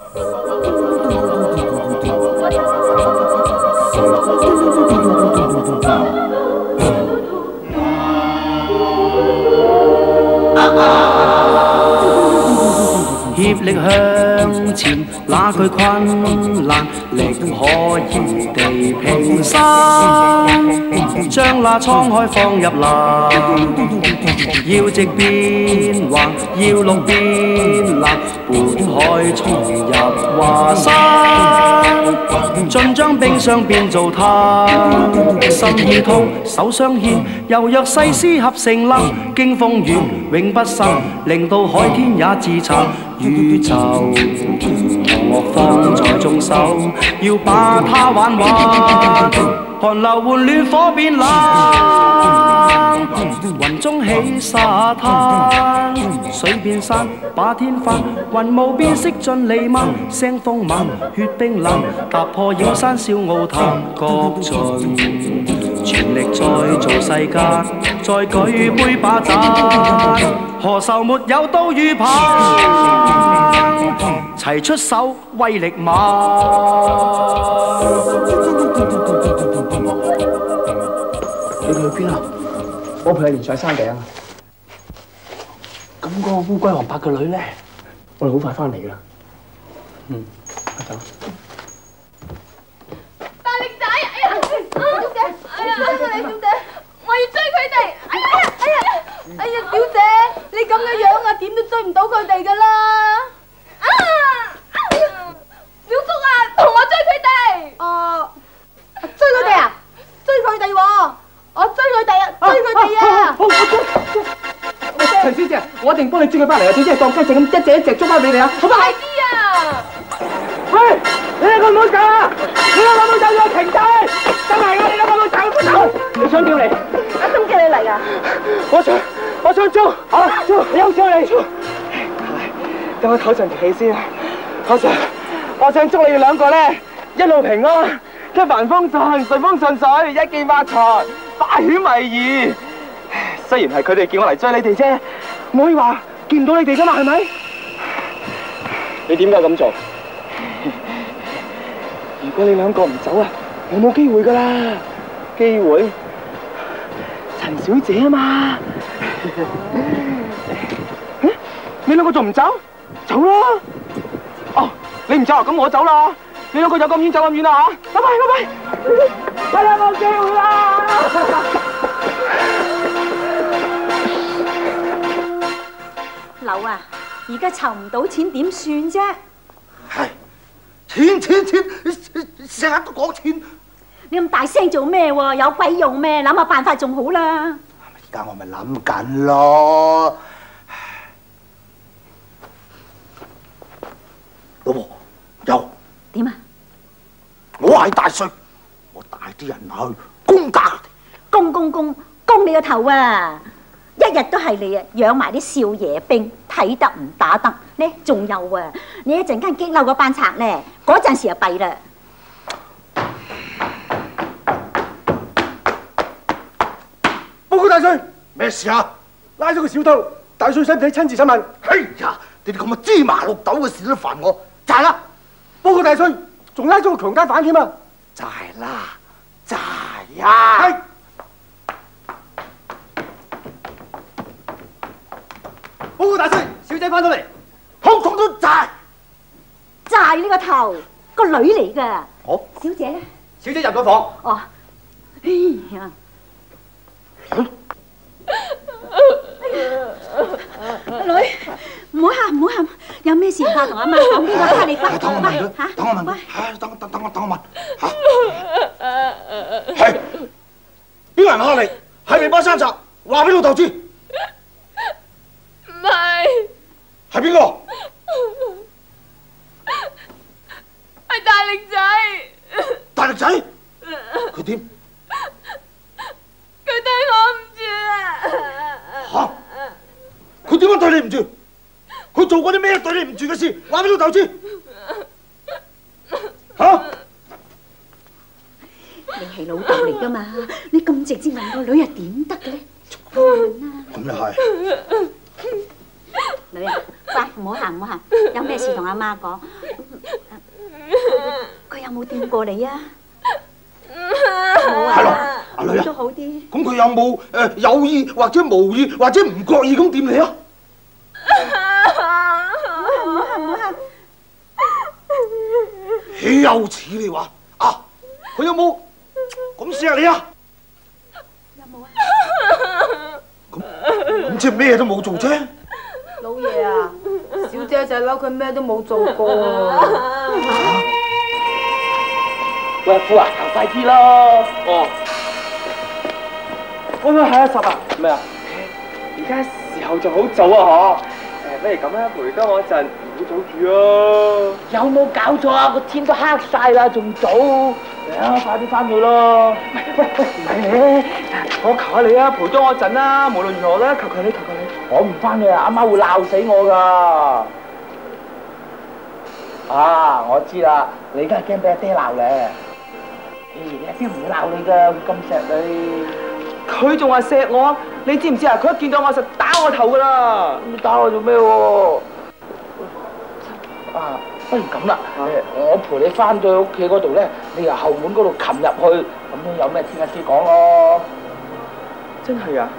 協力向前，那句困難力可以地平生，將那滄海放入藍，要直變橫，要綠變藍，本海衝入華山，盡將冰霜變做炭，心意痛，手相牽，猶若細絲合成林，經風雨永不生，令到海天也自殘。宇宙樂放在眾手，要把它玩玩。寒流換暖火變冷，雲中起沙灘，水變山把天翻，雲霧變色盡彌漫，腥風猛，血冰冷，踏破妖山笑傲壇，各盡全力再造世間，再舉杯把盞，何愁沒有刀與棒，齊出手威力猛。你哋去邊啊？我陪你連上山頂啊！咁嗰個烏龜王伯嘅女咧，我哋好快翻嚟噶啦。走。 大力仔，哎呀，小姐，哎呀，小姐，我要追佢哋。哎呀，小姐，你咁嘅樣啊，點都追唔到佢哋噶啦。小叔啊，同我追佢哋。追佢哋啊？追佢哋喎！我追佢哋啊！追佢哋啊！ 陳小姐，我一定幫你追佢翻嚟啊！小姐當雞仔咁一隻捉翻俾你啊！好嘛？ 快啲啊！ 喂，你兩個唔好走啊！你兩個唔好走，要停低！真係啊！你兩個唔好走，唔好走！你想叫你？ 阿鐘叫你嚟噶？ 我想捉，捉，你有想你？等我唞陣氣先。我想祝你哋兩個咧一路平安，一帆風順，順風順水，一見發財，化險為夷。雖然係佢哋叫我嚟追你哋啫，唔可以話見唔到你哋噶嘛，係咪？你點解咁做？如果你兩個唔走啊，我冇機會噶啦。機會？陳小姐啊嘛。你兩個仲唔走？走啦！哦，你唔走啊？咁我走啦。你兩個有咁遠走咁遠啦嚇！拜拜。我有冇機會啦？ 樓啊，而家籌唔到錢點算啫？ 係錢，成日都講錢。 你咁大聲做咩喎？有鬼用咩？諗下辦法仲好啦。 而家我咪諗緊咯。老婆，有點啊？ 我係大帥，我帶啲人去攻打佢哋。 攻你個頭啊！一日都係你啊，養埋啲少爺兵，睇得唔打得呢？仲有啊，你一陣間激嬲嗰班賊咧，嗰陣時就弊啦。 報告大帥，咩事啊？拉咗個小偷，大帥使唔使親自審問？哎呀，你哋咁嘅芝麻綠豆嘅事都煩我，จ่啦！報告大帥，仲拉咗個強姦犯添啊！จ่啦，จ่呀！係。報告大帥，小姐翻到嚟，通通都จ่。 จ่呢個頭，個女嚟㗎。 哦， 小姐咧？ 小姐入咗房。 哦，哎呀！女，唔好喊，有咩事快同阿媽講，邊個怕你關？ 等我問佢，等我問佢，等我問嚇。係邊個人蝦你？係咪班山賊？話俾老豆知。 唔係。 係邊個？ 係大力仔。 大力仔？佢點？ 佢對我唔住啊！ 嚇！佢點樣對你唔住？佢做過啲咩對你唔住嘅事？話俾老豆知。嚇！ 你係老豆嚟㗎嘛？你咁直接問個女又點得嘅咧？ 咁又係。 女啊，乖，唔好喊，有咩事同阿媽講。 有冇掂過你啊？ 係咯，阿女啊， 都好啲。 咁佢有冇有意或者無意或者唔覺意咁掂你啊？ 唔好喊！ 豈有此理話啊！佢有冇咁錫你啊？ 有冇啊？ 咁即係咩都冇做啫。 老爺啊，小姐就係嬲佢咩都冇做過。 喂，夫啊，行快啲咯！哦，喂，係啊，十啊，咩啊？而家時候就好早啊，嗬！不如咁啦，陪多我一陣，唔好早住啊！有冇搞錯啊？個天都黑晒啦，仲早？嚟啊，快啲翻去咯！喂，唔係你，我求下你啊，陪多我一陣啦！無論如何咧，求你，我唔翻去啊，阿媽會鬧死我噶！啊，我知啦，你而家驚俾阿爹鬧咧。你阿爹唔會鬧你噶，佢咁錫你。佢仲話錫我，你知唔知啊？佢一見到我就打我頭噶啦。你打我做咩喎？啊，不如咁啦，我陪你翻到屋企嗰度咧，你由後門嗰度擒入去，咁樣有咩聽阿爹講咯。真係啊！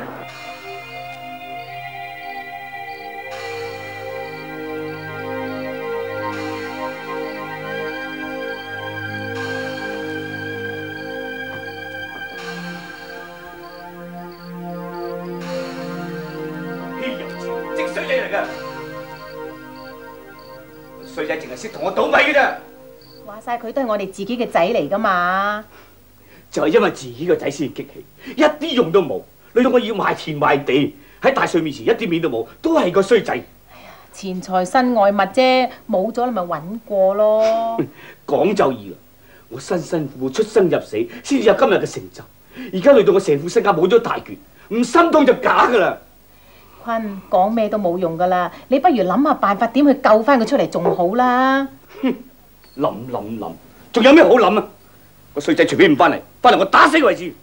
衰仔淨係識同我倒米嘅咋？ 話晒佢都係我哋自己嘅仔嚟噶嘛。 就係因為自己個仔先激氣，一啲用都冇。你到我要賣田賣地，喺大帥面前一啲面都冇，都係個衰仔。 錢財身外物啫，冇咗你咪揾過咯。 講就易啦，我辛辛苦苦出生入死，先至有今日嘅成就。而家累到我成副身家冇咗大橛，唔心痛就假噶啦。 坤，講咩都冇用噶啦，你不如諗下辦法點去救翻佢出嚟仲好啦。 諗，仲有咩好諗啊？個衰仔隨便唔翻嚟我打死為止。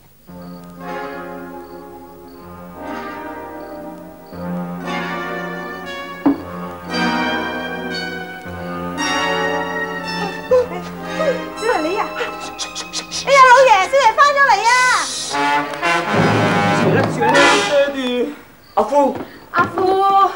小黎你啊！哎呀，老爺，小黎翻咗嚟啊！ 小黎，爹哋，阿夫。 阿夫，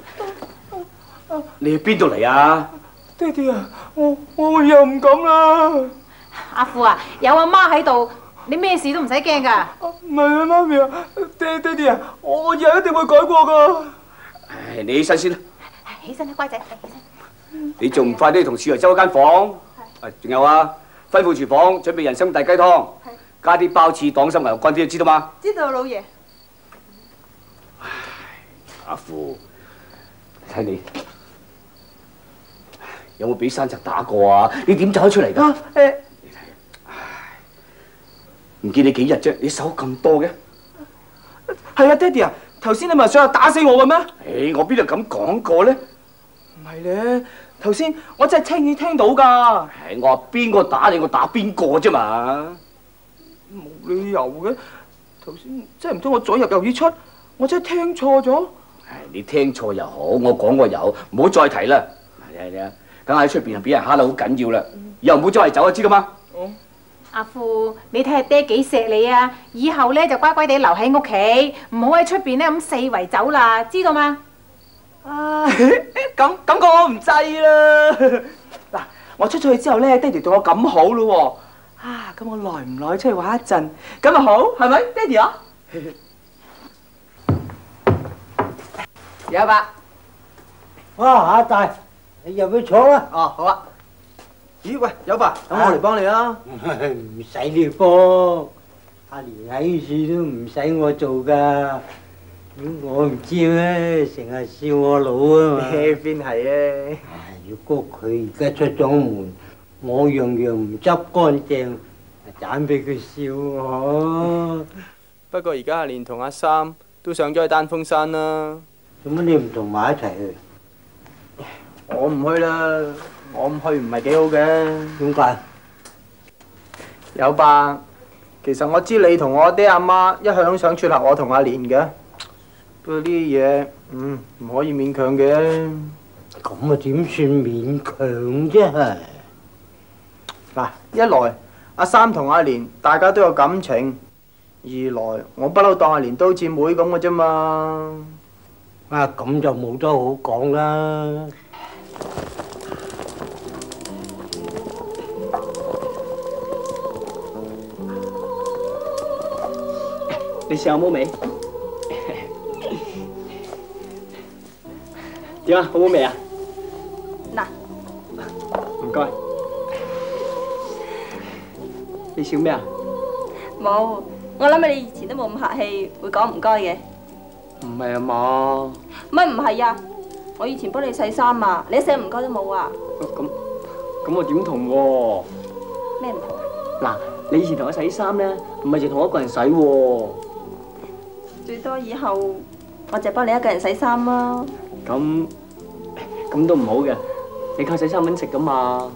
你去邊度嚟啊？ 爹哋啊，我又唔敢啦。 阿夫啊，有阿媽喺度，你咩事都唔使驚噶。 唔係啊，媽咪啊，爹哋啊，我以後一定會改過噶。 唉，你起身先啦。 起身啦，乖仔，起身。 你仲唔快啲同少爺收一間房？仲有啊，吩咐廚房準備人參大雞湯，加啲鮑翅、黨參、牛肝啲，知道嗎？ 知道，老爺。 阿父，睇你有冇俾山賊打過啊？你點走得出嚟㗎？你睇，唔見你幾日啫？你手咁多嘅？ 係啊，爹哋啊，頭先你咪想打死我嘅咩？ 我邊度咁講過咧？ 唔係咧，頭先我真係親耳聽到㗎。 我話邊個打你，我打邊個啫嘛？ 冇理由嘅，頭先真係唔通我左入右耳出，我真係聽錯咗。 你聽錯又好，我講過有，唔好再提啦。係啊，梗係喺出邊俾人蝦得好緊要啦，以後唔好周圍走啊，知道嗎？ 阿父，你睇下爹幾錫你啊！以後咧就乖乖地留喺屋企，唔好喺出邊咧咁四圍走啦，知道嗎？ 咁我唔制啦。嗱，我出咗去之後咧，爹哋對我咁好咯喎。咁我耐唔耐出去玩一陣，咁咪好，係咪，爹哋啊？有伯， 哇！阿大，你入去坐啦。 哦，好啊。咦，喂，有伯，等我嚟幫你啊。 唔使你幫，阿連喺處都唔使我做噶。我唔知咩，成日笑我老啊嘛。 邊係啊？ 如果佢而家出咗門，我樣樣唔執乾淨，盞俾佢笑我。 不過而家阿連同阿三都上咗去丹峰山啦。 做乜你唔同埋一齊去？ 我唔去啦，我唔去唔係幾好嘅。 點解？ 有伯，其實我知你同我爹阿媽一向想撮合我同阿連嘅，不過呢啲嘢，唔可以勉強嘅。 咁啊點算勉強啫？ 嗱，一來阿三同阿蓮大家都有感情，二來我不嬲當阿蓮都好似妹咁嘅啫嘛。 啊，咁就冇得好講啦。 你試下冇味？點啊？好冇味啊？ 嗱， 唔該。你笑咩啊？ 冇，我諗你以前都冇咁客氣，會講唔該嘅。 唔係啊嘛？ 乜唔係啊？我以前幫你洗衫啊，你一聲唔該都冇啊。 咁我點同喎？ 咩唔同啊？ 嗱，你以前同我洗衫咧，唔係淨同我一個人洗喎。 最多以後我就幫你一個人洗衫啦。 咁都唔好嘅，你靠洗衫搵食噶嘛。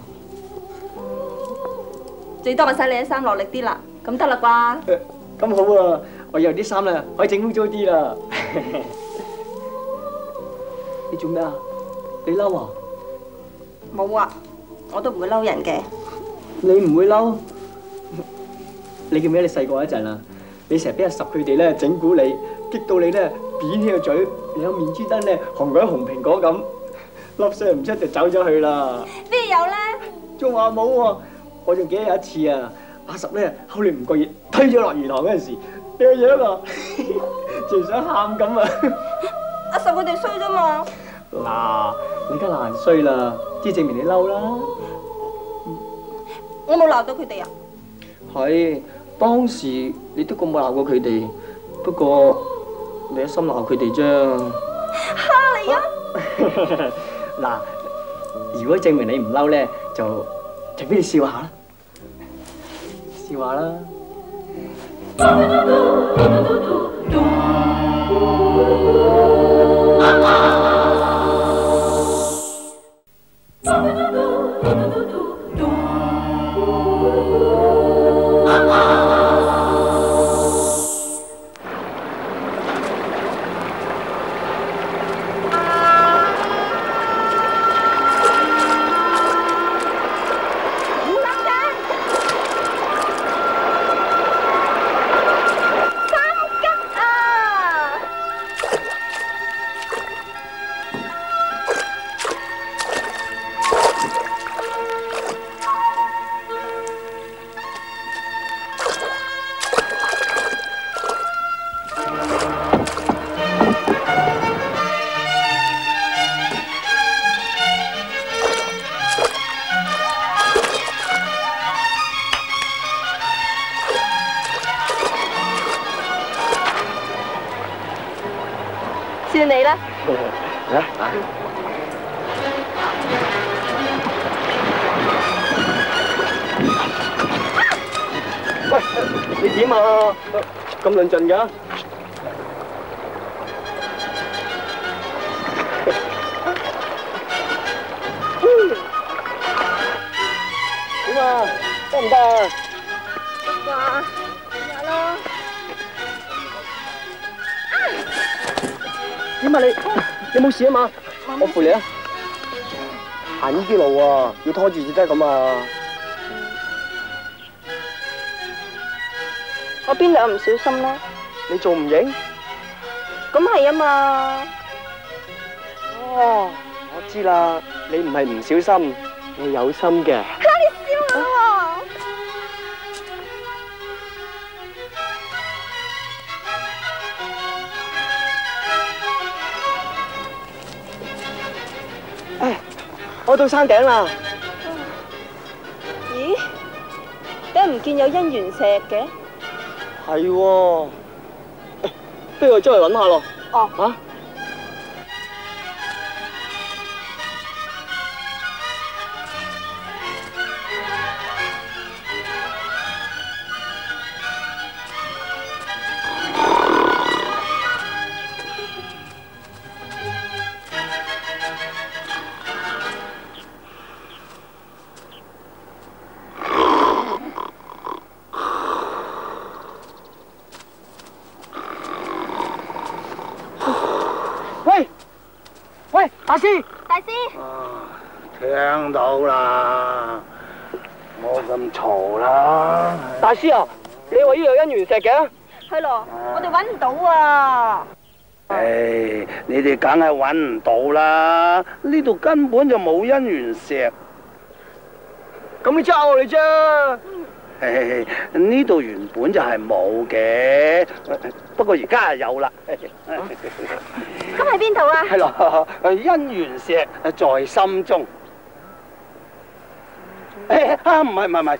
最多我洗你啲衫落力啲啦，咁得啦啩？ 咁好啊，我以後啲衫咧可以整污糟啲啦。你做咩啊？你嬲啊？ 冇啊，我都唔會嬲人嘅。 你唔會嬲？你記唔記得你細個嗰陣啊？你成日俾阿十佢哋咧整蠱你，激到你咧扁起個嘴，你有面珠燈咧紅鬼紅蘋果咁，粒聲唔出就走咗去啦。 邊有咧？ 仲話冇喎，我仲記得有一次啊，阿十咧後嚟唔覺意推咗落魚塘嗰陣時，你個樣啊，仲想喊咁啊！ 阿十佢哋衰啫嘛。 嗱，你而家鬧人衰啦，即係證明你嬲啦。 我冇鬧到佢哋啊。 係。當時你都咁冇鬧過佢哋，不過你一心鬧佢哋啫。 蝦你啊！ 嗱，如果證明你唔嬲咧，就俾你笑下啦，笑下啦。 算你啦。 喂，你點啊？咁論盡㗎？點啊？得唔得啊？ 得啩，試下咯。 點啊你冇事啊嘛？我扶你啊！行呢啲路啊，要拖住至得咁啊！ 我邊度有唔小心咧？ 你仲唔認？ 咁係啊嘛。 哦，我知啦，你唔係唔小心，你係有心嘅。 你笑我喎！我到山頂啦。 咦？點解唔見有姻緣石嘅？ 係喎，不如我周圍揾下咯。 哦。 嚇！喂，大師！ 大師！ 聽到啦， 冇咁嘈啦！ 大師啊，你話呢度姻緣石嘅？ 係咯，我哋揾唔到啊！ 唉，你哋梗係揾唔到啦！呢度根本就冇姻緣石。 咁你呃我哋啫？ 唉，呢度原本就係冇嘅，不過而家係有啦。 咁喺邊度啊？ 係咯，姻緣石在心中。唔係，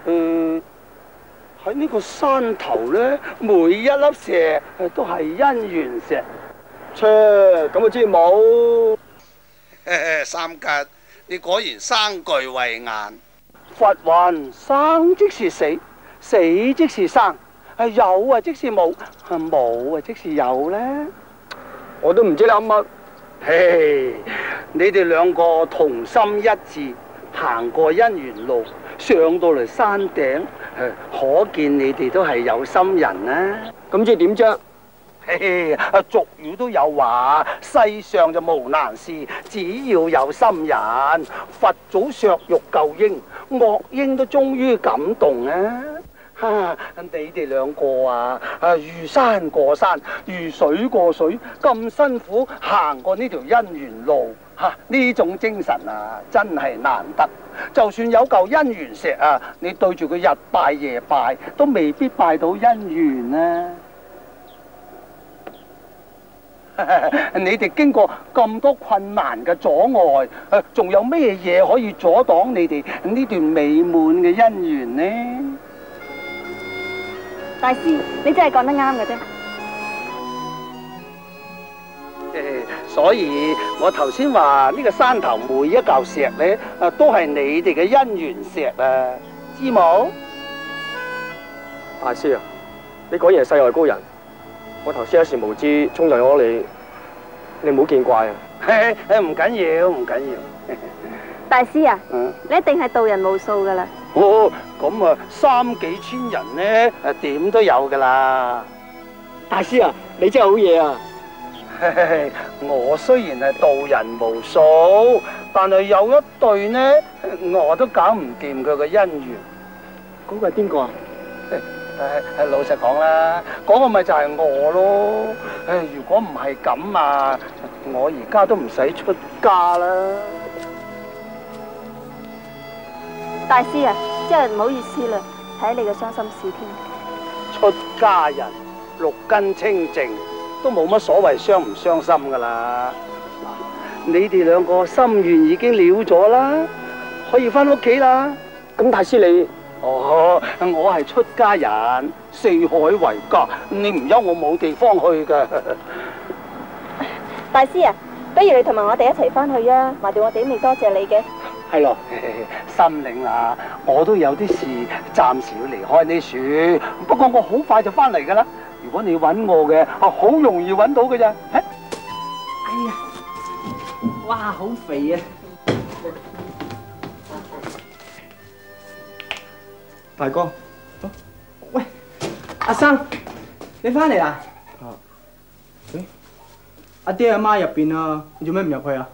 喺呢個山頭咧，每一粒石都係姻緣石。 切，咁我知冇。 三吉，你果然生具慧眼。佛云：生即是死，死即是生，有啊即是冇，冇啊即是有咧。 我都唔知你噏乜。 嘿，你哋兩個同心一致，行過姻緣路，上到嚟山頂，可見你哋都係有心人啦。 咁即係點啫？ 嘿，俗語都有話，世上就無難事，只要有心人。佛祖削肉救嬰，惡嬰都終於感動啊！你哋兩個啊，如山過山，如水過水，咁辛苦行過呢條姻緣路，呢種精神啊，真係難得。就算有嚿姻緣石啊，你對住佢日拜夜拜，都未必拜到姻緣啊！你哋經過咁多困難嘅阻礙，仲有咩嘢可以阻擋你哋呢段美滿嘅姻緣呢？ 大師，你真係講得啱嘅啫。 所以我頭先話呢個山頭每一嚿石咧，都係你哋嘅姻緣石啊，知冇？ 大師啊，你果然係世外高人。我頭先一時無知衝入咗你唔好見怪啊！ 唔緊要，唔緊要。 大師啊，你一定係度人無數噶啦。 哦，咁啊，3幾千人咧，點都有噶啦。 大師啊，你真係好嘢啊！ 我雖然係度人無數，但係有一對呢，我都搞唔掂佢嘅姻緣。 嗰個係邊個啊？ 老實講啦，嗰個咪就係我咯。如果唔係咁啊，我而家都唔使出家啦。 大師啊，真係唔好意思啦，睇你嘅傷心事添。 出家人六根清淨，都冇乜所謂傷唔傷心噶啦。你哋兩個心願已經了咗啦，可以翻屋企啦。 咁大師你？ 哦，我係出家人，四海為家，你唔休我冇地方去噶。 大師啊，不如你同埋我哋一齊翻去啊，話到我哋都未多謝你嘅。 係咯，心領啦，我都有啲事，暫時要離開呢樹，不過我好快就翻嚟噶啦。如果你揾我嘅，好容易揾到嘅咋。哎呀，哇，好肥啊！ 大哥， 喂，阿生，你翻嚟啦？阿爹阿媽入邊啊，你做咩唔入去啊？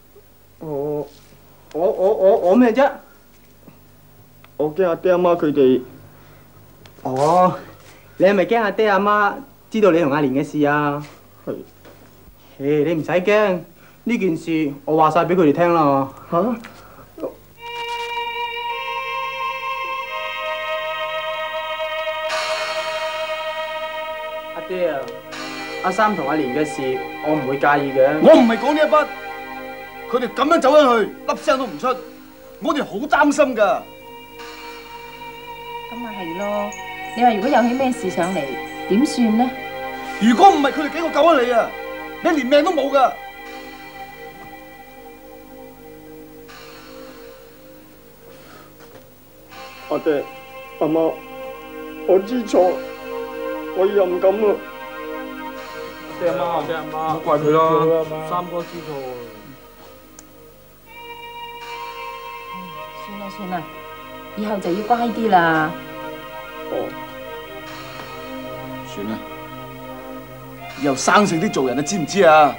我咩啫？ 我驚阿爹阿媽佢哋。 哦，你係咪驚阿爹阿媽知道你同阿蓮嘅事啊？係。你唔使驚，呢件事我話晒俾佢哋聽啦。嚇？爹啊，阿三同阿蓮嘅事，我唔會介意嘅。 我唔係講呢一筆，佢哋咁樣走咗去，粒聲都唔出，我哋好擔心噶。 咁咪係咯，你話如果有起咩事上嚟，點算呢？ 如果唔係佢哋幾個救咗你啊，你連命都冇噶。 阿爹，阿媽，我知錯。我以後唔敢啦！ 爹阿媽，爹阿媽，唔好怪佢啦， 三哥知錯。 算啦算啦，以後就要乖啲啦。 哦，算啦，以後生性啲做人啊，知唔知啊？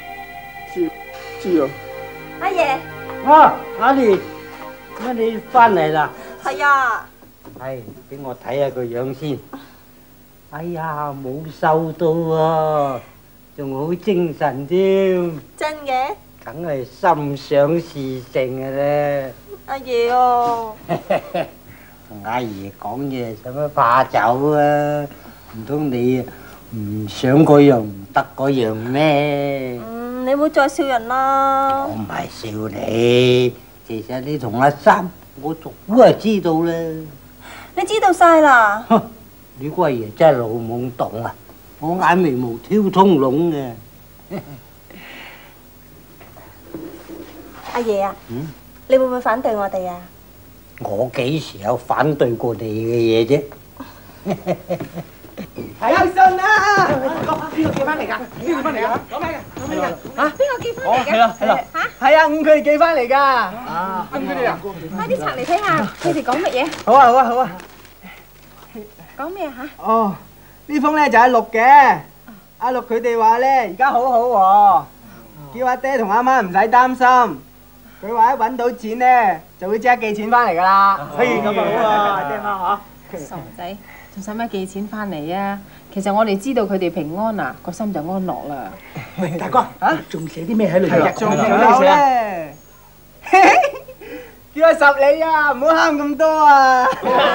知啊。 阿爺。 啊，阿蓮，乜你翻嚟啦？ 係啊。 係，俾我睇下個樣先。哎呀，冇瘦到喎，仲好精神添。 真嘅？ 梗係心想事成嘅咧。 阿爺哦。 同阿爺講嘢使乜怕醜啊？唔通你唔想嗰樣唔得嗰樣咩？ 你唔好再笑人啦。 我唔係笑你，其實你同阿三，我早就知道啦。 你知道晒啦？ 你個阿爺真係老懵懂啊！我眼眉毛挑通籠嘅。 阿爺啊，你會唔會反對我哋啊？ 我幾時有反對過你嘅嘢啫？ 有信啊！ 邊個寄翻嚟㗎？邊個寄翻嚟㗎？講咩㗎？講咩㗎？嚇？ 邊個寄翻嚟嘅？ 係啦係啦。 係啊，佢哋寄翻嚟㗎。啊， 佢哋啊！ 快啲拆嚟睇下，佢哋講乜嘢？ 好啊好啊好啊！ 講咩嚇？ 哦，呢封咧就阿六嘅。阿六佢哋話咧，而家好好喎，叫阿爹同阿媽唔使擔心。佢話一揾到錢咧，就會即刻寄錢翻嚟㗎啦。 嘿，咁啊好啊，聽下嚇。 傻仔，仲使乜寄錢翻嚟啊？其實我哋知道佢哋平安啊，個心就安樂啦。 喂，大哥，嚇，仲寫啲咩喺裏邊？ 仲有咧，叫阿十你啊，唔好慳咁多啊！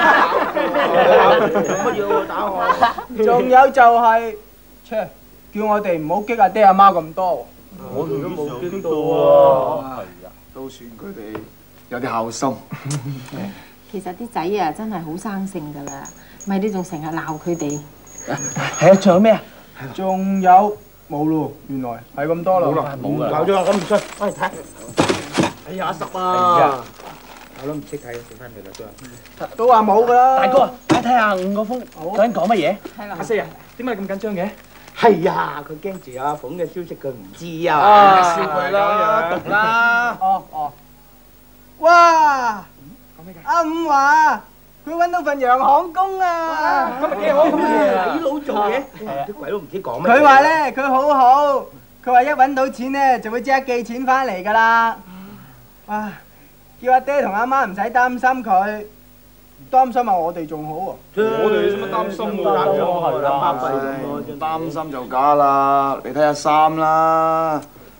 乜嘢喎？打我！ 仲有就係，切，叫我哋唔好激阿爹阿媽咁多。 我哋都冇激到啊！ 都算佢哋有啲孝心。 其實啲仔啊，真係好生性㗎啦，咪你仲成日鬧佢哋。 係啊，仲有咩啊？ 仲有冇咯？原來係咁多啦。 冇啦，冇啦。鬧咗啦，咁唔出，翻嚟睇。哎呀，阿十啊！我都唔識睇，寫翻嚟啦都話冇㗎啦。 大哥，大家睇下5個封，究竟講乜嘢？ 係啦。 阿四啊，點解咁緊張嘅？係啊，佢驚住阿鳳嘅消息，佢唔知啊。笑佢啦，讀啦。 哦。哇！阿五話佢揾到份洋行工啊！ 今日幾好咁啊！鬼佬做嘅，啲鬼佬唔知講乜。 佢話咧，佢好好，佢話一揾到錢咧，就會即刻寄錢翻嚟㗎啦。哇！叫阿爹同阿媽唔使擔心佢，擔心下我哋仲好喎。 我哋使乜擔心㗎？擔心就假啦！你睇下衫啦。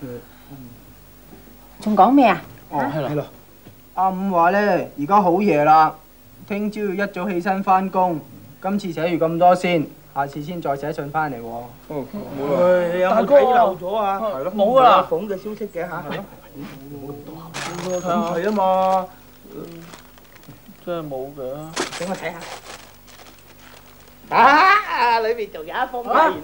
仲講咩啊？ 哦，係咯。阿五話咧，而家好夜啦，聽朝要一早起身翻工。今次寫完咁多先，下次先再寫信翻嚟喎。 哦，冇啦。 你有冇睇漏咗啊？係咯，冇啊！鳳嘅消息嘅嚇。係咯。咁係啊嘛。真係冇嘅。俾我睇下。啊！裏邊仲有一封啊！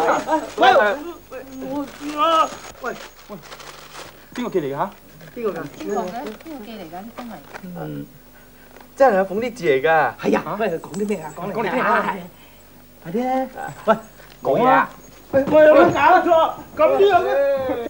我知啦。喂，邊個寄嚟㗎嚇？邊個㗎？ 邊個寄嚟㗎？啲封嚟。 真係阿鳳啲字嚟㗎。係啊。喂，講啲咩啊？講嚟聽下。快啲啊！喂，講嘢啊！喂，有冇搞錯？咁啲嘅。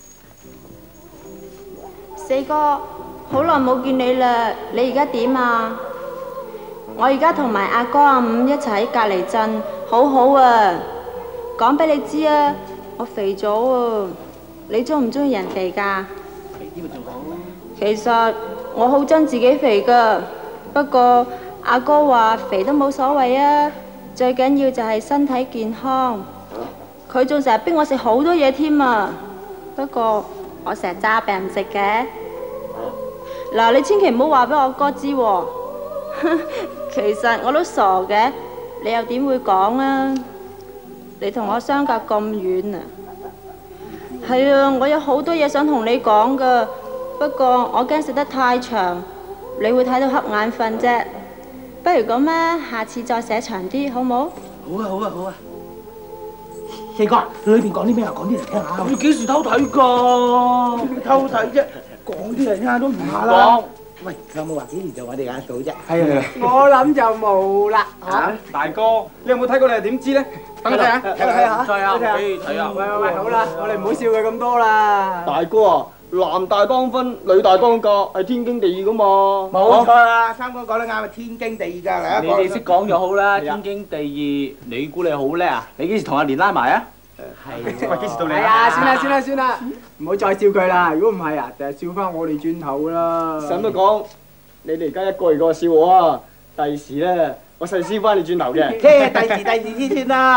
四哥，好耐冇見你啦，你而家點啊？我而家同埋阿哥阿五一齊喺隔離鎮，好好啊！講俾你知啊，我肥咗喎，你中唔中意人肥㗎？ 肥啲咪仲好咯。 其實我好憎自己肥㗎，不過阿哥話肥都冇所謂啊，最緊要就係身體健康。佢仲成日逼我食好多嘢添啊，不過我成日詐病唔食嘅。嗱，你千祈唔好話俾我哥知喎。其實我都傻嘅，你又點會講啊？你同我相隔咁遠啊！係啊，我有好多嘢想同你講噶，不過我驚食得太長，你會睇到瞌眼瞓啫。不如咁啊，下次再寫長啲，好冇？ 好啊，好啊，好啊！四哥，裏邊講啲咩啊？講啲嚟聽下。你幾時偷睇㗎？偷睇啫，講啲嚟聽下都唔怕啦。喂，有冇話幾時做我哋阿嫂啫？ 係啊，我諗就冇啦。 嚇， 大哥，你有冇睇過？你又點知咧？等我睇下，睇下。 再啊，俾你睇啊！ 喂，好啦，我哋唔好笑佢咁多啦。 大哥啊，男大當婚，女大當嫁，係天經地義噶嘛。 冇錯啦，三哥講得啱啊，天經地義㗎。嚟你哋識講就好啦，天經地義。你估你好叻啊？你幾時同阿蓮拉埋啊？ 係。喂，幾時到你啊？算啦，唔好再笑佢啦。如果唔係啊，就係笑翻我哋轉頭啦。 使乜講？你哋而家一個二個笑我啊！ 第時咧，我細師翻你轉頭嘅。 第時先算啦。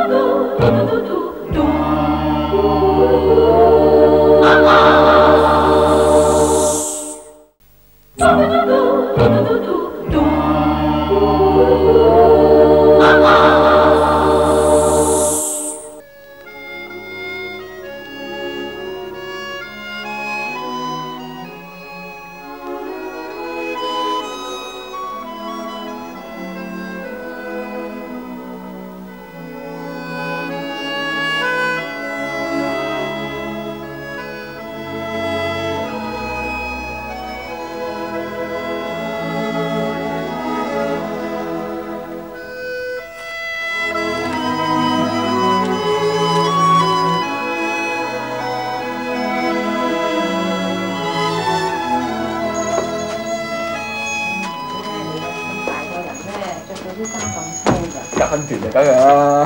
間斷就梗係啦。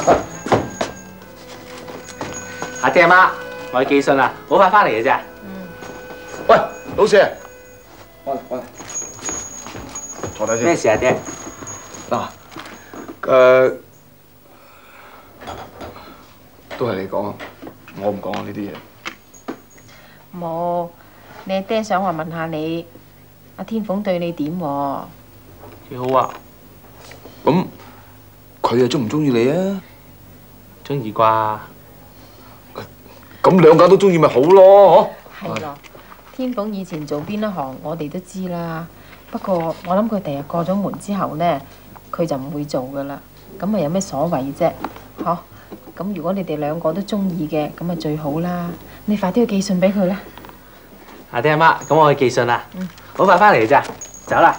阿爹阿媽，我去寄信啦，好快翻嚟嘅啫。 喂，老四，我坐低先。 咩事啊，爹？ 嗱，都係你講啊，我唔講啊呢啲嘢。 冇，你阿爹想話問下你，阿天鳳對你點喎？ 幾好啊！ 咁佢又中唔中意你啊？ 中意啩？ 咁兩家都中意咪好咯， 嗬？係咯，天鳳以前做邊一行，我哋都知啦。不過我諗佢第日過咗門之後呢，佢就唔會做噶啦。咁咪有咩所謂啫？嗬？咁如果你哋兩個都中意嘅，咁咪最好啦。你快啲去寄信俾佢啦。 阿爹阿媽，咁我去寄信啦。好快翻嚟嘅咋，走啦。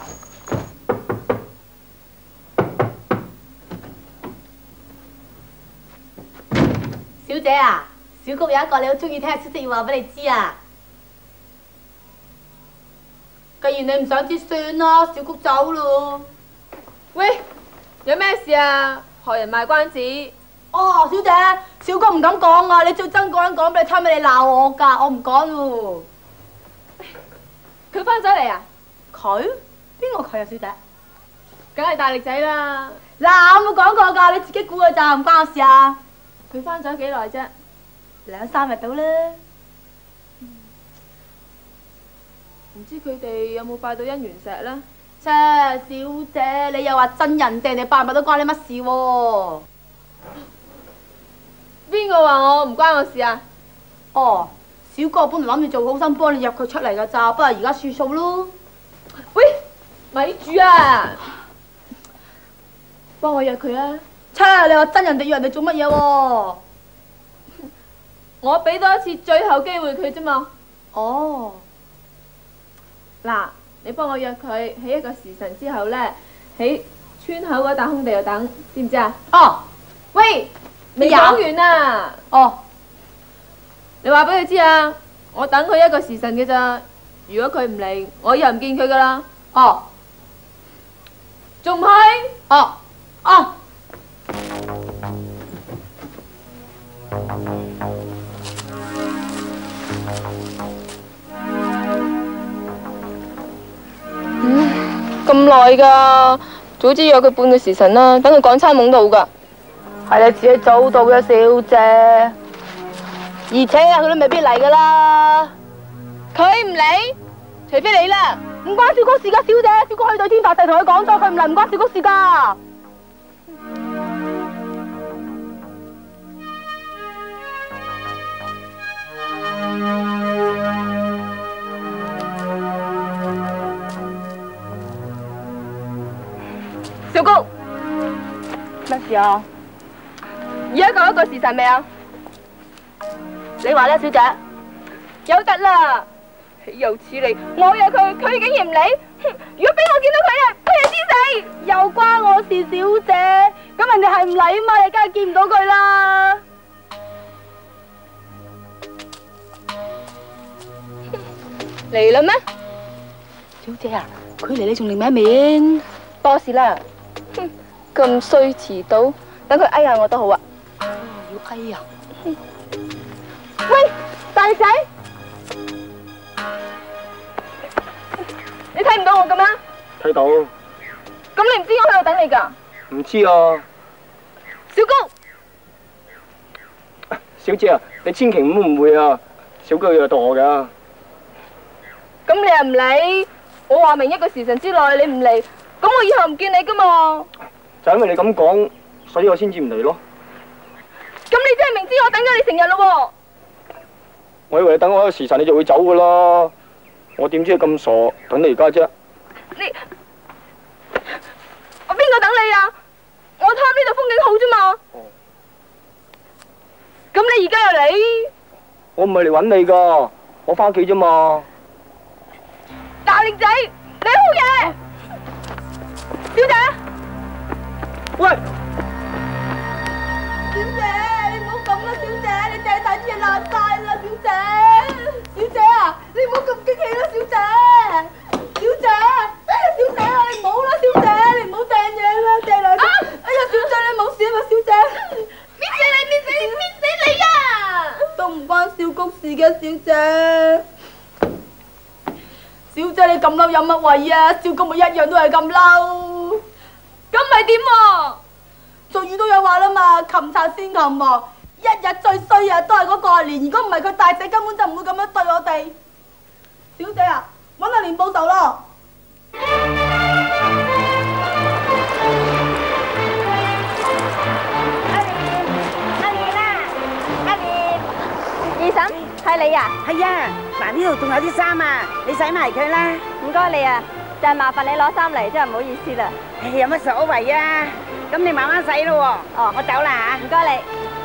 小姐啊，小谷有一個你好中意聽嘅消息要話俾你知啊！既然你唔想知，算啦，小谷走咯。 喂，有咩事啊？學人賣關子。 哦，小姐，小谷唔敢講啊！你最憎個人講俾你聽，咪你鬧我㗎，我唔講喎。 佢翻咗嚟啊？ 佢？邊個佢啊，小姐？ 梗係大力仔啦。 嗱，我冇講過㗎，你自己估㗎咋，唔關我事啊！ 佢翻咗幾耐啫 ？2、3日到啦。 唔知佢哋有冇拜到姻緣石呢？ 切，小姐，你又話真人定你拜唔拜都關你乜事喎？ 邊個話我唔關我事啊？ 哦，小哥本來諗住做好心幫你約佢出嚟㗎咋，不過而家算數咯。 喂，咪住啊！幫我約佢啊！ 切，你話真人哋約人哋做乜嘢喎？ 我俾多一次最後機會佢啫嘛。 哦。 嗱，你幫我約佢喺一個時辰之後呢，喺村口嗰笪空地度等，知唔知啊？ 哦。 喂，未講完啊！ 哦。 你話俾佢知啊！我等佢一個時辰嘅咋，如果佢唔嚟，我以後唔見佢噶啦。 哦。 仲唔係？ 哦。哦。 咁耐㗎，早知約佢半個時辰啦，等佢趕餐懵到㗎。 係你自己早到嘅，小姐。而且啊，佢都未必嚟㗎啦。 佢唔嚟，除非你啦。 唔關小谷事㗎，小姐。小谷去對天發誓同佢講咗，佢唔嚟唔關小谷事㗎。 小谷， 乜事啊？ 而家夠一個時辰未啊？ 你話咧，小姐？ 有得啦！豈有此理！我約佢，佢竟然唔嚟。如果俾我見到佢咧，佢就知死。 又關我事，小姐。咁人哋係唔嚟啊嘛，你梗係見唔到佢啦。 嚟啦咩？ 小姐啊，佢嚟你仲另一面？ 多事啦。哼，咁衰遲到，等佢哎下我都好啊。 要哎呀！ 喂，大仔，你睇唔到我嘅咩？ 睇到。 咁你唔知我喺度等你㗎？ 唔知啊。 小高， 小姐啊，你千祈唔好誤會啊，小高要度我㗎。 咁你又唔理？我話明一個時辰之內你唔嚟，咁我以後唔見你㗎嘛。 就因為你咁講，所以我先至唔嚟咯。 咁你真係明知我等咗你成日咯喎！ 我以為你等我一個時辰你就會走㗎啦，我點知你咁傻等你而家啫？ 你我邊個等你啊？我貪呢度風景好啫嘛。咁你而家又嚟？ 我唔係嚟揾你㗎，我返屋企啫嘛。 大靚仔，你好嘢！小姐， 喂！ 小姐，你唔好咁啦，小姐，你掟晒啲嘢爛晒啦，小姐。小姐啊，你唔好咁激氣啦，小姐。小姐，哎呀，小姐啊，你唔好啦，小姐，你唔好掟嘢啦，掟嚟。哎呀，小姐你冇事啊嘛，小姐。搣死你，搣死你啊！都唔關小谷事嘅，小姐。小姐你咁嬲有乜謂啊？小谷咪一樣都係咁嬲。咁咪點喎？俗語都有話啦嘛，擒賊先擒王，一日最衰啊都係嗰個阿蓮。如果唔係佢大仔，根本就唔會咁樣對我哋。小姐啊，揾阿蓮報仇咯！ 二嬸，係你啊？ 係啊，嗱呢度仲有啲衫啊，你洗埋佢啦。 唔該你啊，就係麻煩你攞衫嚟，真係唔好意思啦。 唉，有乜所謂啊？咁你慢慢洗咯喎。哦，我走啦嚇。 唔該你。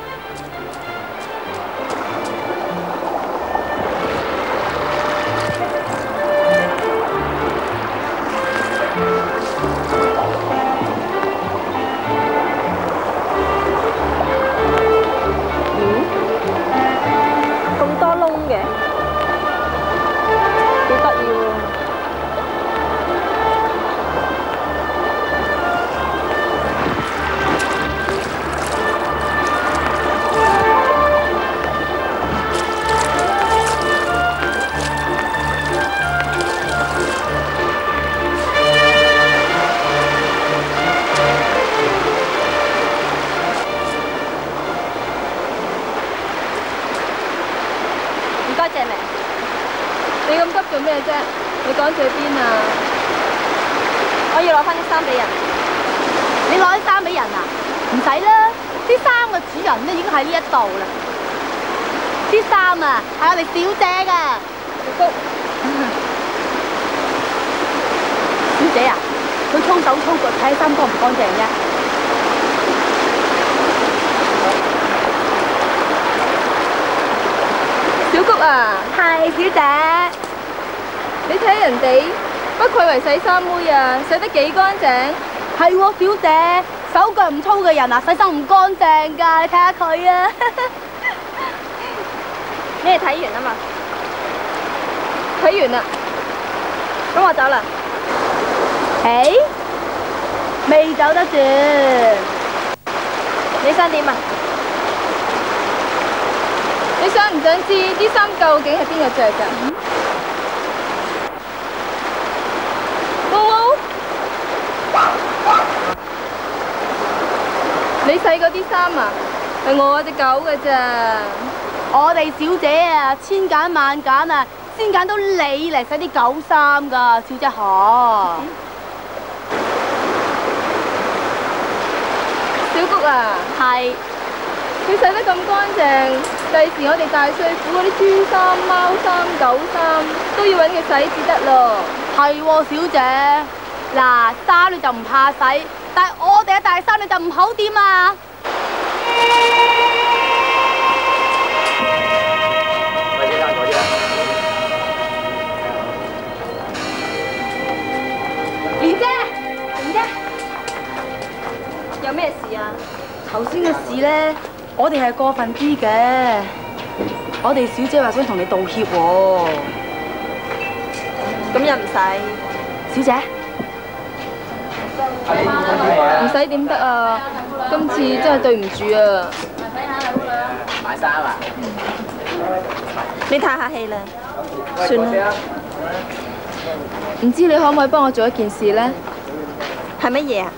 你咁急做咩啫？你趕住去邊啊？ 我要攞翻啲衫俾人。 你攞啲衫俾人啊？唔使啦，啲衫嘅主人咧已經喺呢一度啦。啲衫啊係我哋小姐噶。小姐啊，佢粗手粗腳，睇衫乾唔乾淨啫？小谷啊， 係小姐。 你睇人哋不愧為洗衫妹啊，洗得幾乾淨。係喎，小姐，手腳唔粗嘅人啊，洗衫唔乾淨㗎，你睇下佢啊。 你哋睇完啊嘛？ 睇完啦， 咁我走啦。 誒，未走得住。 你想點啊？ 你想唔想知啲衫究竟係邊個着㗎？你洗嗰啲衫啊，係我隻狗㗎咋。我哋小姐啊，千揀萬揀啊，先揀到你嚟洗啲狗衫㗎，小姐嗬。小谷啊，係。佢洗得咁乾淨，第時我哋大帥府嗰啲豬衫、貓衫、狗衫都要揾佢洗至得咯。係喎，小姐。嗱，衫你就唔怕洗，但係我哋嘅大衫你就唔好掂啊！ 咪幾間咗啫？ 蓮姐，蓮姐，有咩事啊？頭先嘅事咧，我哋係過分啲嘅。我哋小姐話想同你道歉喎。咁又唔使，小姐。唔使點得啊！今次真係對唔住啊！ 買衫啊！ 你太客氣啦，算啦。唔知你可唔可以幫我做一件事呢？ 係乜嘢啊？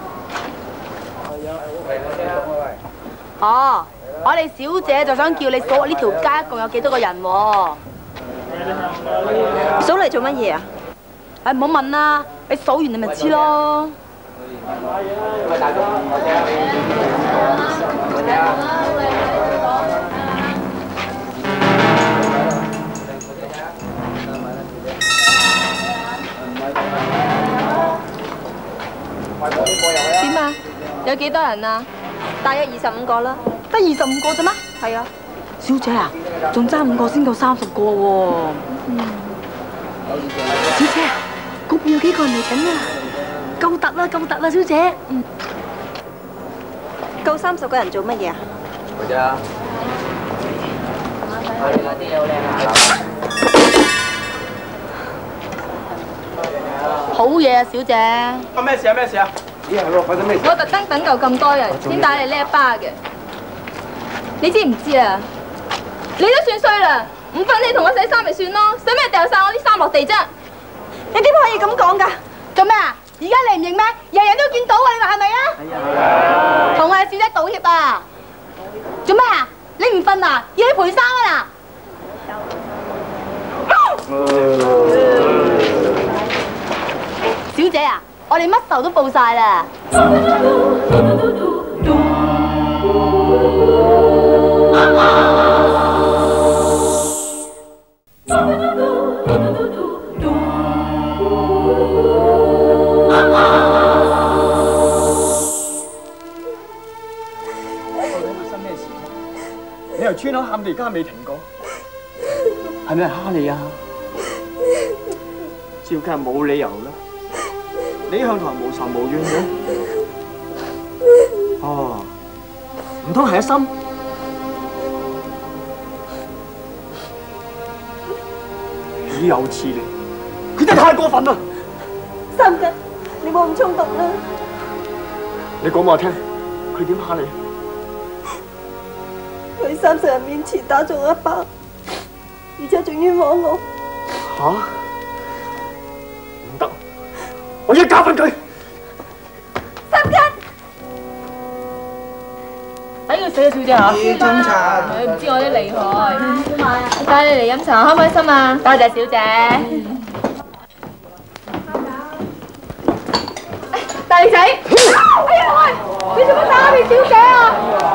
哦，我哋小姐就想叫你數呢條街一共有幾多個人喎？數嚟做乜嘢啊？唉，唔好問啦，你數完你咪知咯。點啊？有幾多人啊？大約25個啦。得25個啫咩？係啊。小姐啊，仲爭5個先夠30個喎。小姐，嗰邊有幾個人嚟緊啊？夠突啦，夠突啦，小姐。夠30個人做乜嘢啊？ 佢啫。啲嘢好靚啊！ 好嘢啊，小姐！ 發咩事啊？咩事啊？ 咦係喎，發生咩事？ 我特登等夠咁多人先帶你呢一巴嘅，你知唔知啊？你都算衰啦，唔瞓你同我洗衫咪算咯，使咩掉晒我啲衫落地啫？你點可以咁講㗎？做咩啊？而家你唔認咩？人人都見到啊！你話係咪啊？同我小姐道歉啊！做咩啊？你唔瞓啊？要你賠衫啊小姐啊，我哋乜仇都報晒啦。 你由村口喊到而家未停過，係咪人蝦你啊？照計係冇理由啦。你向台無仇無怨嘅，哦，唔通係一心？豈有此理！佢真係太過分啦！ 三吉，你冇咁衝動啦。 你講俾我聽，佢點蝦你？ 佢30人面前打咗我一巴，而且仲冤枉我。 嚇！唔得，我要教訓佢。 三吉， 睇佢死啊，小姐嚇！ 要斟茶。 佢唔知我啲厲害。帶你嚟飲茶，開唔開心啊？多謝小姐。大仔，哎呀喂！你做乜打你小姐啊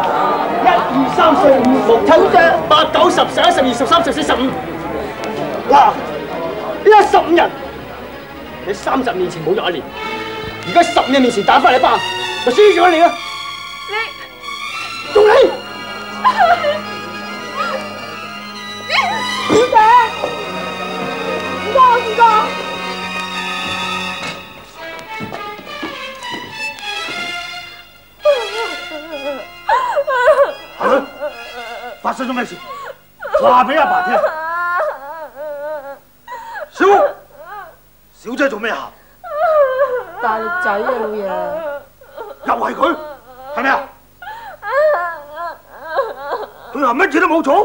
1、2、3、4、5、6、7、8、9、10、11、12、13、14、15。嗱，呢15人，你30年前冇咗1年，而家15年面前打翻你一巴，咪輸咗你啦！仲你？ 小姐，唔該我唔該。 發生咗咩事？話俾阿爸聽。小姐做咩喊？ 大力仔啊，老爺！ 又係佢，係咪啊？佢話乜嘢都冇做。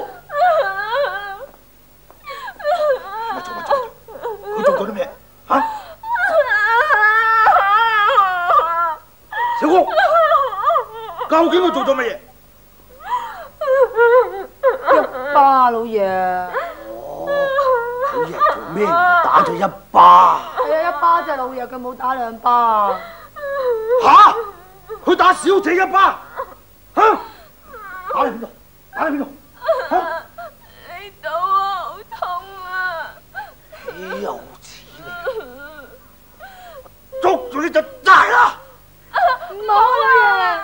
乜做？佢做咗啲咩？嚇？小姑，究竟佢做咗乜嘢？ 一巴，老爺。 老爺做咩打咗一巴？ 係啊，一巴啫，老爺，佢冇打2巴。 嚇！佢打小姐一巴，嚇！打你邊度？打你邊度？嚇！ 呢度啊，好痛啊！ 豈有此理！捉住你就斬啦！ 唔好啊！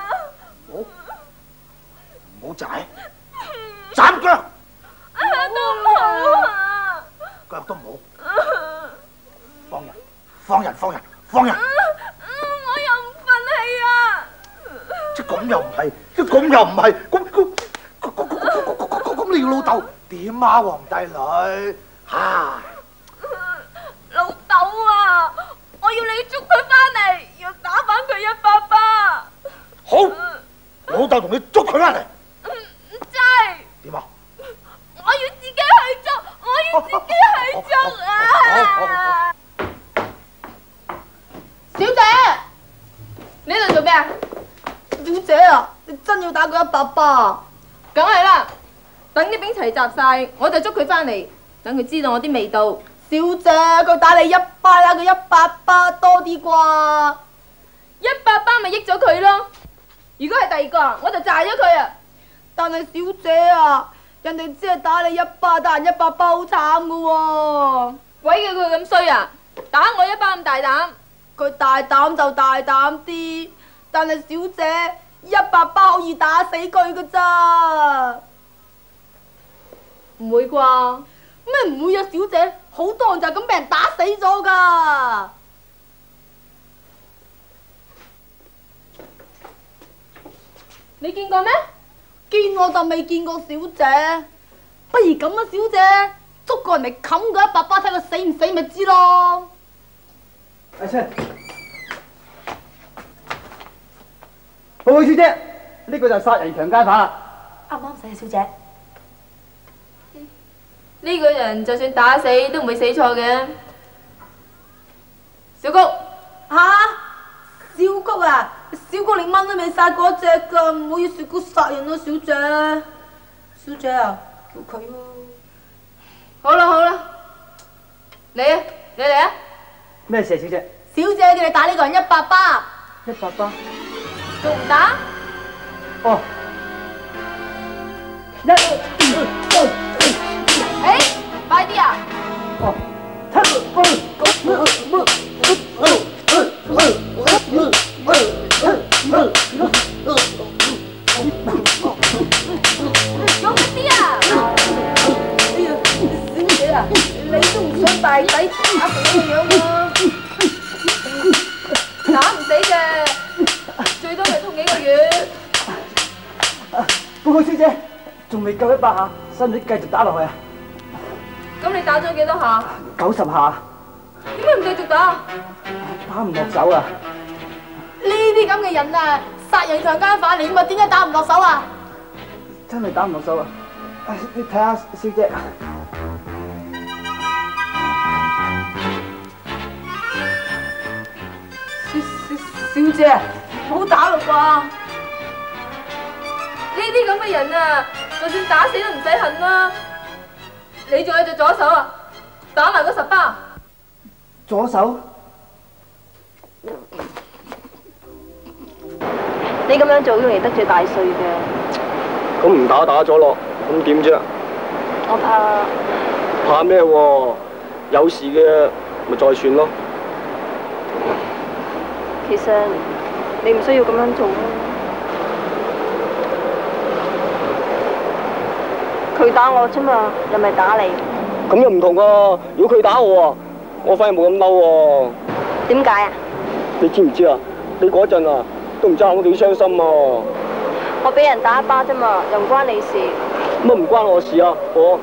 唔好斬，斬腳！ 都唔好啊！ 腳都唔好，放人！我又唔忿氣啊！ 即咁又唔係，咁你個老豆點啊，皇帝女？唉， 老豆啊，我要你捉佢翻嚟，要打翻佢一巴巴。 好，老豆同你捉佢翻嚟。 唔制。 點啊？ 我要自己去捉啊！ 小姐， 啊？ 小姐啊，你真要打佢100巴？ 梗係啦，等啲兵齊集晒，我就捉佢翻嚟，等佢知道我啲味道。 小姐，佢打你100啦，佢100巴多啲啩 ？100巴咪益咗佢咯。如果係第二個，我就炸咗佢啊！ 但係小姐啊，人哋只係打你1巴，打人100巴好慘噶喎！ 鬼叫佢咁衰啊！打我1巴咁大膽， 佢大膽就大膽啲，但係小姐100巴可以打死佢噶咋？ 唔會啩？ 咩唔會啊，小姐？好多人就係咁俾人打死咗噶。 你見過咩？ 見我就未見過小姐。不如咁啊，小姐，捉個人嚟冚佢100巴，睇佢死唔死咪知咯。 阿Cheng，報告小姐，呢個就係殺人強姦犯啦。 啱唔啱使啊，小姐？ 呢個人就算打死都唔會死錯嘅。小菊， 小菊啊，小菊連蚊都未殺過一隻噶，唔好以小菊殺人啊，小姐。小姐啊，叫佢咯。 好啦，你嚟啊！ 咩事啊，小姐？ 小姐叫你打呢個人100巴。 100巴？ 仲唔打？ 哦。 快啲啊！ 哦。 勇啲啊！ 小姐啊，你都唔想大仔打成咁嘅樣喎？ 打唔死嘅，最多咪痛幾個月。 報告小姐，仲未夠100下，使唔使繼續打落去啊？ 咁你打咗幾多下 ？90下。 點解唔繼續打？ 打唔落手啊！ 呢啲咁嘅人啊，殺人強姦犯嚟嘛，點解打唔落手啊？ 真係打唔落手啊！你睇下小姐。小姐，唔好打啦啩！ 呢啲咁嘅人啊，就算打死都唔使恨啦。你仲有隻左手啊？打埋嗰10巴。 左手？ 你咁樣做容易得罪大帥嘅。 咁唔打咗咯，咁點啫？ 我怕咩喎？有事嘅咪再算咯。 其實你唔需要咁樣做咯。佢打我啫嘛，又咪打你。 咁又唔同啊！如果佢打我啊，我反而冇咁嬲喎。 點解啊？ 你知唔知啊？你嗰陣啊，都唔知我幾傷心啊！ 我俾人打1巴啫嘛，又唔關你事。 乜唔關我事啊？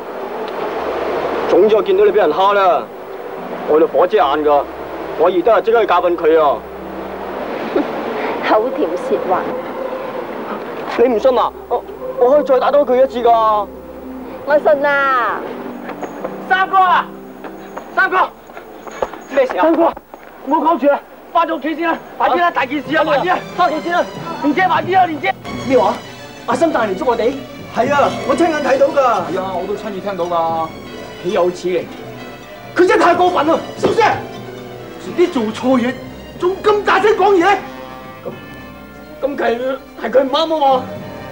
總之我見到你俾人蝦啦，我就火遮眼噶，我而家即刻去教訓佢啊！ 口甜舌滑。 你唔信啊？我可以再打多佢一次噶。 我信啊！ 三哥啊，三哥，咩事啊？ 三哥，唔好講住啦， 翻咗屋企先啦，快啲啦，大件事啊，快啲啊， 翻屋企先啦， 蓮姐快啲啊，蓮姐。 咩話？阿森帶嚟捉我哋？係啊，我親眼睇到㗎。 係啊，我都親耳聽到㗎。豈有此理！ 佢真係太過分啦！小姐，遲啲做錯嘢，仲咁大聲講嘢， 咁係佢唔啱啊嘛！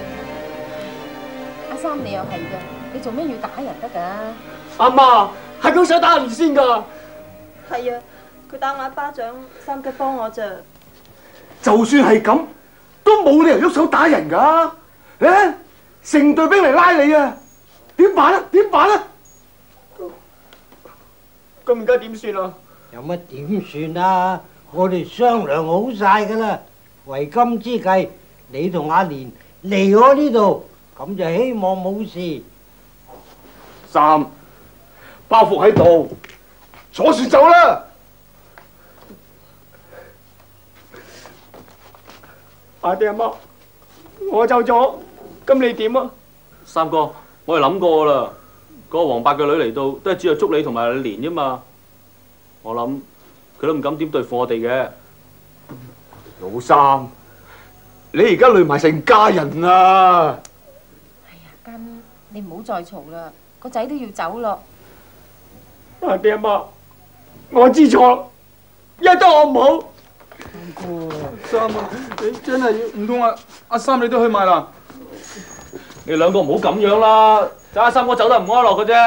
阿三，你又係㗎，你做咩要打人得㗎？ 阿媽，係佢想打人先㗎。 係啊，佢打我1巴掌，三吉幫我咋。 就算係咁，都冇理由喐手打人㗎。誒，成隊兵嚟拉你啊！點辦啊？點辦啊？ 咁而家點算啊？ 有乜點算啊？我哋商量好晒㗎啦。為今之計，你同阿蓮嚟我呢度，咁就希望冇事。 三，包袱喺度，坐船走啦！ 阿爹阿媽，我走咗，咁你點啊？ 三哥，我哋諗過啦，嗰個黃伯嘅女嚟到，都係主要捉你同埋你蓮啫嘛。我諗佢都唔敢點對付我哋嘅。 老三， 你而家累埋成家人啦！ 哎呀，根，你唔好再嘈啦，個仔都要走咯。 阿爹阿媽，我知錯，一得我唔好。 三啊，你真係唔通阿三你都去買啦？你兩個唔好咁樣啦，就阿三哥走得唔安樂嘅啫。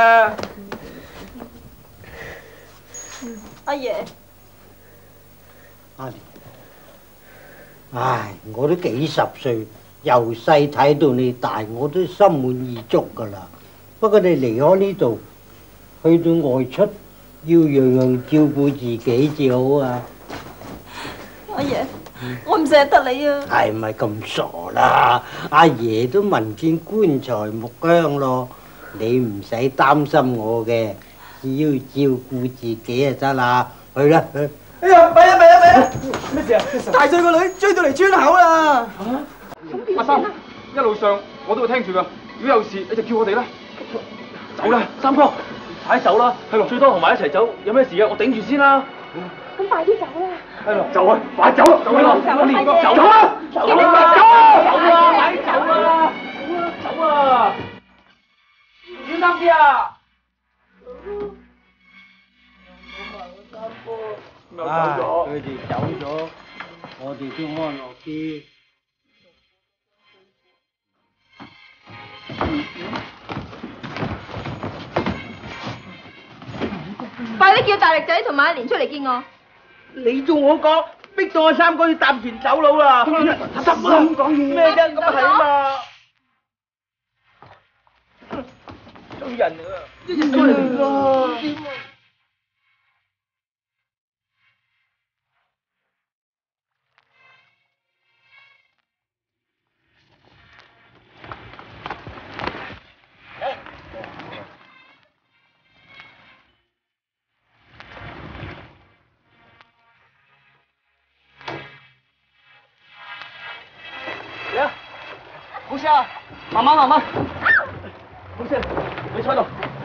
阿爺， 阿蓮，唉，我都幾十歲，由細睇到你大，我都心滿意足噶啦。不過你離開呢度，去到外出，要樣樣照顧自己至好啊！ 阿爺，我唔捨得你啊！ 係咪咁傻啦？阿爺都聞見棺材木香咯，你唔使擔心我嘅，只要照顧自己就得啦。去啦！ 哎呀，弊啊！咩事啊？大歲個女追到嚟村口啦！ 阿三，一路上我都會聽住噶，如果有事你就叫我哋啦。走啦，三哥，快走啦！係咯，最多同埋一齊走，有咩事啊？我頂住先啦。 咁快啲走啦！ 係咯，走啊！快走！走啦！走啦！走啦！快走啦！走啊！小心啲啊！ 唉，佢哋走咗，我哋都安樂啲。 快啲叫大力仔同埋阿蓮出嚟見我。 你做我講，逼到我三哥要搭船走佬啦！得啦，咁講嘢咩啫？咁係嘛？衰人啊！一日過嚟啦！ 嚟啊！冇事啊，慢慢。冇事，你坐喺度。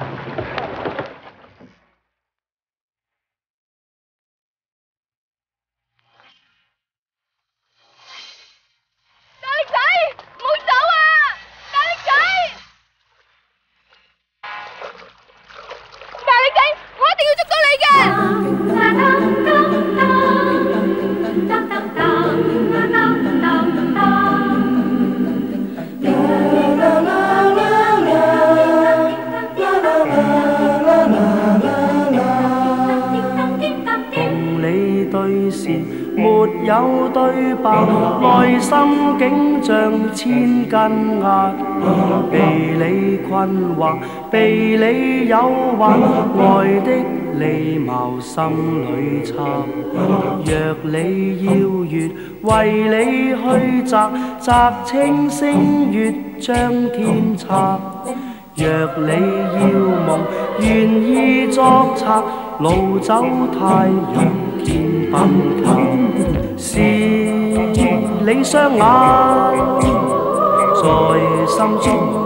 大力仔，唔好走啊！大力仔，我一定要捉到你嘅！ 沒有對白，內心竟像千斤壓，被你困惑，被你誘惑，愛的理矛心裏插。若你要越為你去摘清星月將天插。若你要夢，願意作賊，擄走太陽天崩塌。是你雙眼在心中